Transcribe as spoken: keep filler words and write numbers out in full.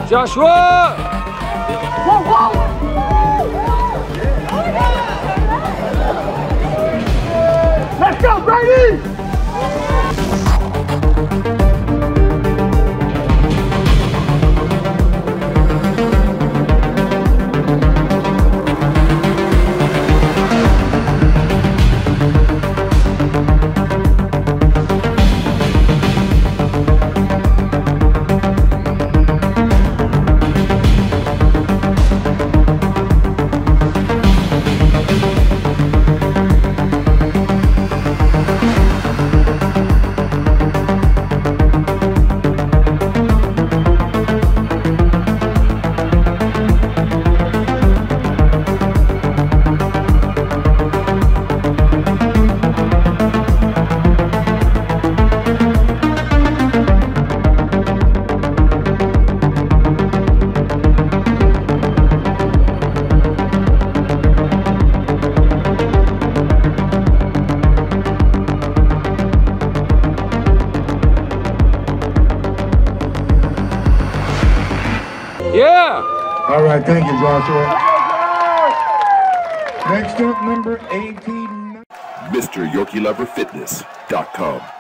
Joshua! Whoa, whoa! Let's go, Brady! Yeah! All right, thank you, Joshua. Next up, number eighteen. Mister Yorkie Lover Fitness dot com.